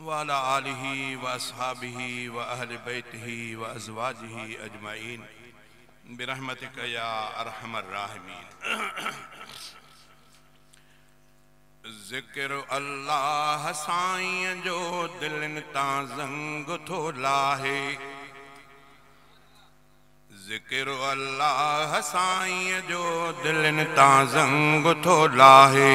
वाला आलिही व अस्हाबिही व अहले बैतिही व अज़वाजिही अजमाइन बिरहमतिक या अरहमर राहिमीन। ज़िक्र अल्लाह साईं जो दिलनि तां ज़ंग थो लाहे। ज़िक्र अल्लाह साईं जो दिलनि तां ज़ंग थो लाहे।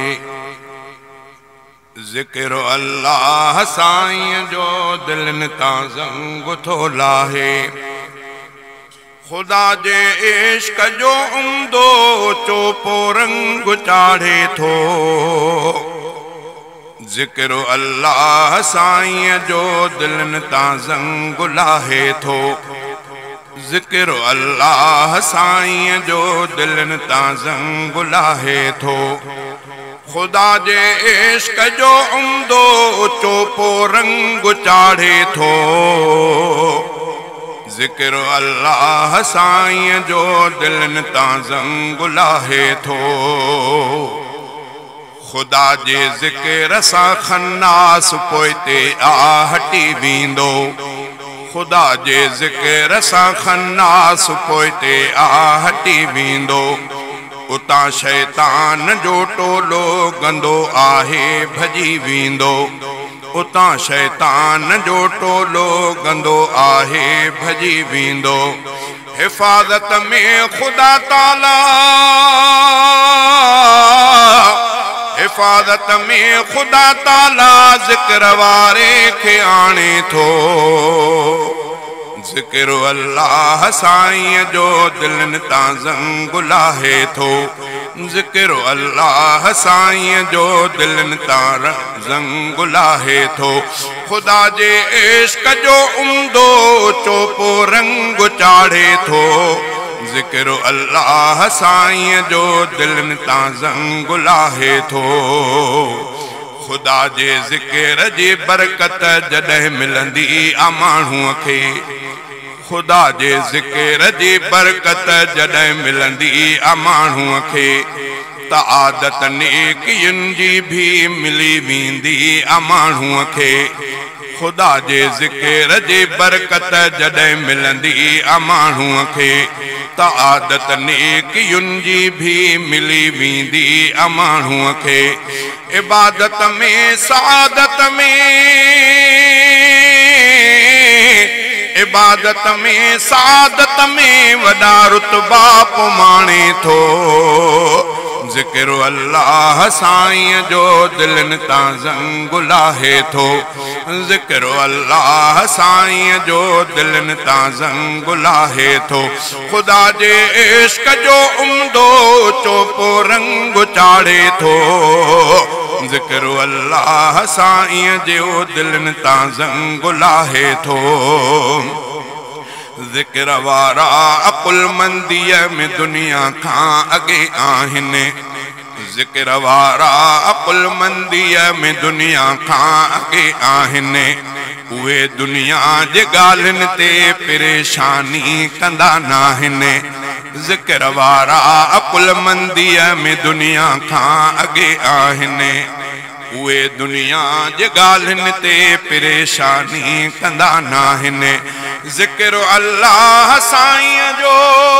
ज़िक्र अल्लाह साईं जो दिलनि तां ज़ंग थो लाहे। खुदा जे इश्क जो उम्दो चोपो रंग चाढ़े थो। ज़िक्र अल्लाह साईं जो दिलनि तां ज़ंग लाहे थो। ज़िक्र अल्लाह साईं जो दिलनि तां ज़ंग लाहे थो। खुदा जे इश्क जो उम्दो चोपो रंग चाढ़े थो। ज़िक्र अल्लाह साईं जो दिलनि तां ज़ंग लाहे थो। खुदा जे ज़िक्र सां खन्नास पोइते आहटी वेंदो। खुदा जे ज़िक्र सां खन्नास पोइते आहटी वेंदो। उतां शैतान जो टोलो गंदो आहे भॼी वेंदो। उतां शैतान जो टोलो गंदो आहे भॼी वेंदो। हिफ़ाज़त में खुदा ताला, हिफ़ाज़त में खुदा ताला ज़िक्र वारे खे आणे थो। ज़िक्र अल्लाह साईं जो दिलनि तां ज़ंग लाहे थो। ज़िक्र अल्लाह साईं जो दिलनि तां ज़ंग लाहे थो। खुदा जे इश्क जो उम्दो चोपो रंग चाढ़े थो। ज़िक्र अल्लाह साईं जो दिलनि तां ज़ंग लाहे थो। खुदा जे ज़िक्र जी बरकत जॾहिं मिलंदी आ माण्हूअ खे। खुदा जे ज़िक्र जी बरकत जॾहिं मिलंदी आ माण्हूअ खे त आदत नेकियुनि जी भी मिली वेंदी आ माण्हूअ खे। खुदा जे ज़िक्र जी बरकत जॾहिं मिलंदी आ माण्हूअ खे त आदत नेकियुनि जी भी मिली वेंदी आ माण्हूअ खे। इबादत में सआदत में, इबादत में सआदत में वॾा रुतबा पोमाणे थो। ज़िक्र अल्लाह साईं जो दिलनि तां ज़ंग लाहे थो। ज़िक्र अल्लाह साईं जो दिलनि तां ज़ंग लाहे थो। खुदा जे इश्क जो उम्दो चोपो रंग चाढ़े थो। ज़िक्र अल्लाह साईं जो दिलनि तां ज़ंग लाहे थो। ज़िक्र वारा अकुलमंदीअ में दुनिया खां अॻे आहिनि। ज़िक्र वारा अकुलमंदीअ में दुनिया खां अॻे आहिनि। उहे दुनिया जे ॻाल्हियुनि ते परेशानी कंदा नाहिनि। ज़िक्र वारा अकुलमंदीअ में दुनिया खां अॻे आहिनि। उहे दुनिया जे ॻाल्हियुनि ते परेशानी कंदा नाहिनि। ज़िक्र अल्लाह साईं जो,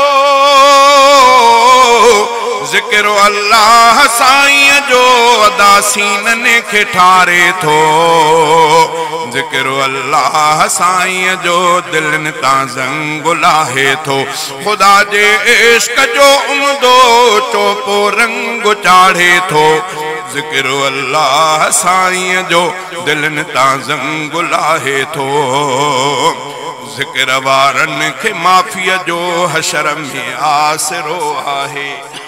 ज़िक्र अल्लाह साईं जो अदा सीननि खे ठारे थो। ज़िक्र अल्लाह साईं जो दिलनि तां ज़ंग लाहे थो। खुदा जे इश्क जो उम्दो चोपो रंग चाढ़े थो। ज़िक्र अल्लाह साईं जो दिलनि तां ज़ंग लाहे थो। ज़िक्र वारनि खे माफ़ीअ जो हशर में आसरो आहे।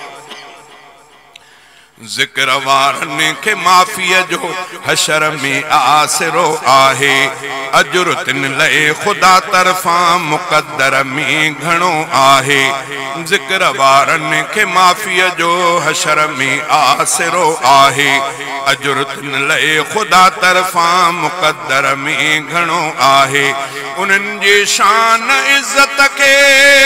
ज़िक्र वारनि खे माफ़ीअ जो हशर में आसरो आहे। अजुर तिन लए खुदा तरफ़ां मुक़द्दर में घणो आहे। ज़िक्र वारनि खे माफ़ीअ जो हशर में आसरो आहे। अजुर तिन लए खुदा तरफ़ां मुक़द्दर में घणो आहे। उन्हनि जी शान इज़्ज़त खे,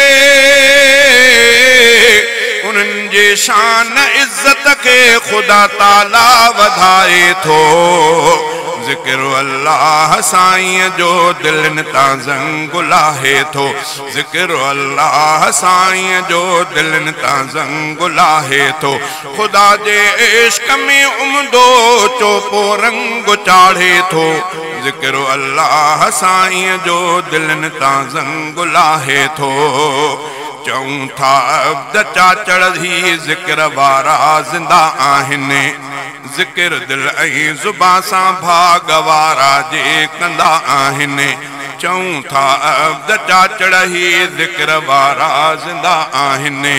उन्हनि जी शान इज़्ज़त खे खुदा ताला वधाए थो। ज़िक्र अल्लाह साईं जो दिलनि तां ज़ंग लाहे थो ज़िक्र अल्लाह साईं जो दिलनि तां ज़ंग लाहे थो खुदा जे इश्क में उमदो चोपो रंग चाढ़े थो ज़िक्र अल्लाह साईं जो दिलनि तां ज़ंग लाहे थो चऊं था अब्द चाचड़ ही ज़िक्र वारा ज़िंदा आहिनि ज़िक्र दिल ऐं ज़ुबान सां भाग वारा जे कंदा आहिनि चऊं था अब्द चाचड़ ही ज़िक्र वारा ज़िंदा आहिनि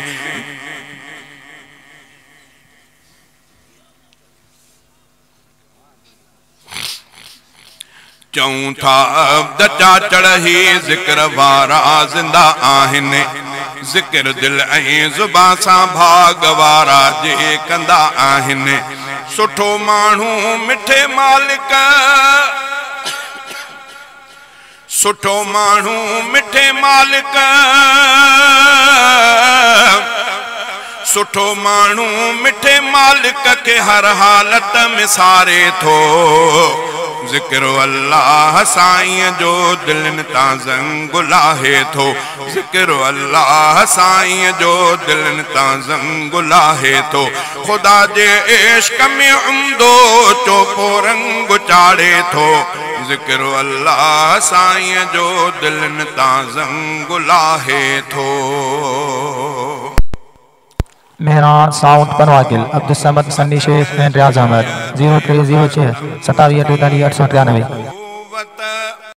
चऊं था अब्द चाचड़ ही ज़िक्र वारा ज़िंदा आहिनि ज़िक्र दिल ऐं ज़ुबान सां भाग वारा जे कंदा आहिनि सुठो माण्हू मिठे मालिक सुठो माण्हू मिठे मालिक सुठो माण्हू मिठे मालिक के हर हालत में सारे थो ज़िक्र अल्लाह साईं जो दिलनि तां ज़ंग लाहे थो ज़िक्र अल्लाह साईं जो दिलनि तां ज़ंग लाहे थो खुदा जे इश्क में उमदो चोपो रंग चाढ़े थो ज़िक्र अल्लाह साईं जो दिलनि तां ज़ंग लाहे थो मेहरान साउंड पनवाकिल अब्दुल समद सन्नी शेख एंड रियाज अहमद 0306 27 42 893